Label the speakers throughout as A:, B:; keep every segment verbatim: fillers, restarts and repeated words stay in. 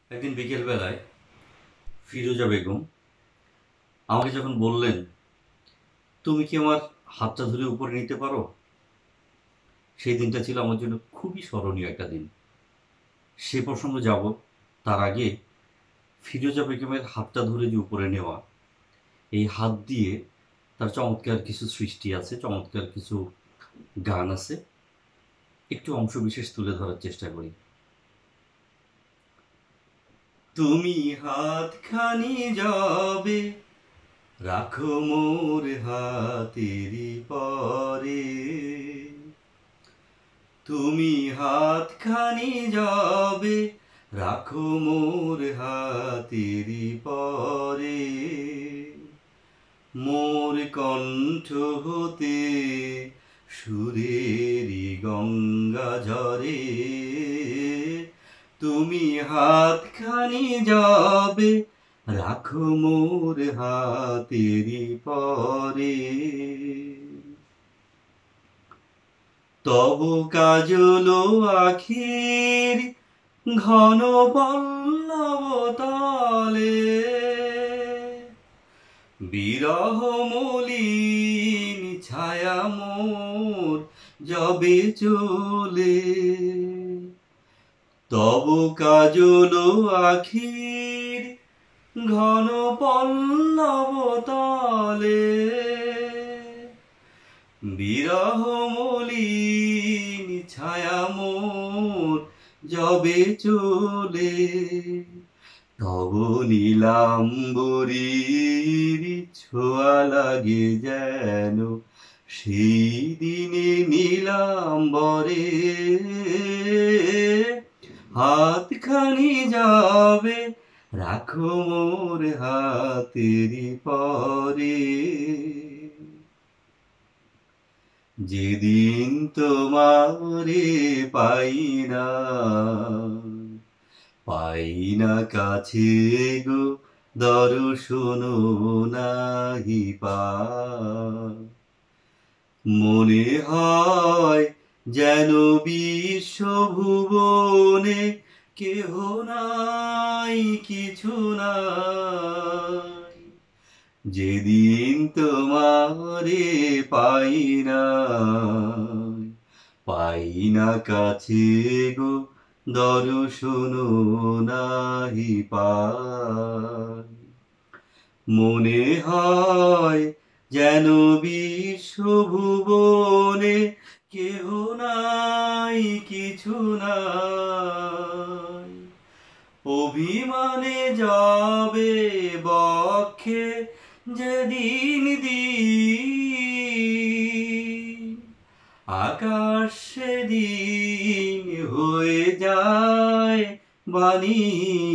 A: একদিন বিকেলবেলায় ফিরোজা বেগম আমাকে যখন বললেন, তুমি কি আমার হাতটা ধরে উপরে নিতে পারো, সেই দিনটা ছিল আমার জন্য খুবই স্মরণীয় একটা দিন। সে প্রসঙ্গে যাব তার আগে ফিরোজা বেগমের হাতটা ধরে যে উপরে নেওয়া, এই হাত দিয়ে তার চমৎকার কিছু সৃষ্টি আছে, চমৎকার কিছু গান আছে, একটু অংশ বিশেষ তুলে ধরার চেষ্টা করি। তুমি হাতখানি যাবে রাখো মোর হাতেরি পরে, তুমি হাতখানি যাবে রাখো মোর হাতেরি পরে, মোর কণ্ঠ হতে সুরেরি গঙ্গা ঝরে, তুমি হাতখানি যাবে রাখো মোর হাতেরি পরে, তব কাজল আখির ঘন পল্লব তলে, বিরহ মলিন ছায়া মোর যবে চলে, তব কাজল আখির ঘন পল্লব তলে, বিরহ মলিন ছায়া মোর যবে চলে, তব নীলাম্বরীর ছোঁয়া লাগে যেন সেই দিনে নীলাম্বরে, হাতখানি যাবে রাখো মোর হাতেরি পরে, যেদিন তোমারে পাই না, পাই না কাছে গো দর্শন নাহি পাই, মনে হয় যেন বিশ্বভুবনে কেহ নাই কিছু নাই, যেদিন তোমারে পাই না, পাই না কাছে গো দর্শন নাহি পাই, মনে হয় যেন বিশ্বভুবনে কেহ নাই কিছু নাই, অভিমানে যাবে বক্ষে যেদিন দিন, আকাশ সেদিন হয়ে যায় বাণী,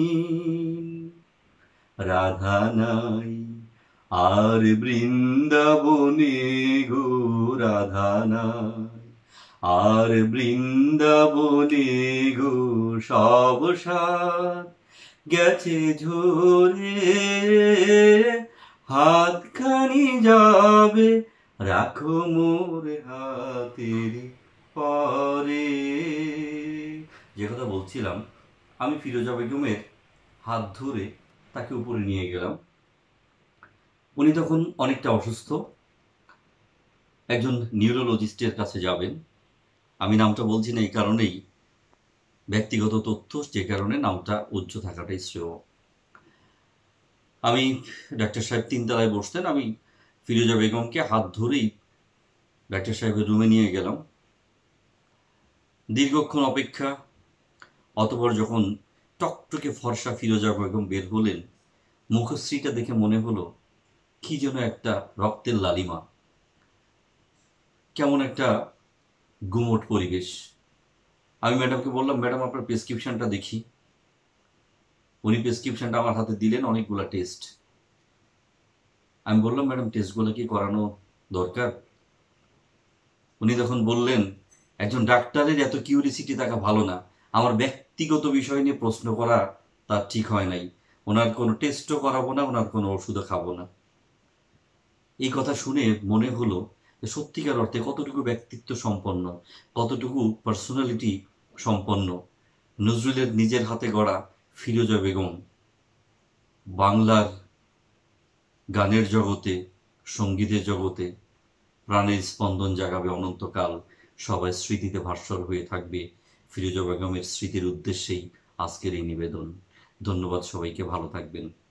A: রাধা নাই আর বৃন্দাবনে গো, রাধা নাই আর বৃন্দাবনে গো, সব সাথ গেছে ঝরে, হাতখানি যাবে রাখো মোর হাতেরি পরে। যে কথা বলছিলাম, আমি ফিরোজা বেগমের হাত ধরে তাকে উপরে নিয়ে গেলাম। উনি তখন অনেকটা অসুস্থ, একজন নিউরোলজিস্টের কাছে যাবেন। আমি নামটা বলছি না এই কারণেই, ব্যক্তিগত তথ্য, যে কারণে নামটা উচ্চ থাকাটাই শ্রেয়। আমি ডাক্তার সাহেব তিনতলায় বসতেন, আমি ফিরোজা বেগমকে হাত ধরেই ডাক্তার সাহেবের রুমে নিয়ে গেলাম। দীর্ঘক্ষণ অপেক্ষা, অতঃপর যখন টকটকে ফর্সা ফিরোজা বেগম বের হলেন, মুখশ্রীটা দেখে মনে হলো কি যেন একটা রক্তের লালিমা, কেমন একটা গুমোট পরিবেশ। আমি ম্যাডামকে বললাম, ম্যাডাম আপনার প্রেসক্রিপশনটা দেখি। উনি প্রেসক্রিপশনটা আমার হাতে দিলেন, অনেকগুলো টেস্ট। আমি বললাম, ম্যাডাম টেস্টগুলো কি করানো দরকার? উনি তখন বললেন, একজন ডাক্তারের এত কিউরিসিটি থাকা ভালো না, আমার ব্যক্তিগত বিষয় নিয়ে প্রশ্ন করা তার ঠিক হয় নাই, ওনার কোনো টেস্টও করাবো না, ওনার কোনো ওষুধও খাবো না। এই কথা শুনে মনে হলো যে সত্যিকার অর্থে কতটুকু ব্যক্তিত্ব সম্পন্ন, কতটুকু পার্সোনালিটি সম্পন্ন নজরুলের নিজের হাতে গড়া ফিরোজা বেগম বাংলার গানের জগতে, সঙ্গীতের জগতে প্রাণের স্পন্দন জাগাবে অনন্তকাল, সবাই স্মৃতিতে ভাস্বর হয়ে থাকবে। ফিরোজা বেগমের স্মৃতির উদ্দেশ্যেই আজকের এই নিবেদন। ধন্যবাদ সবাইকে, ভালো থাকবেন।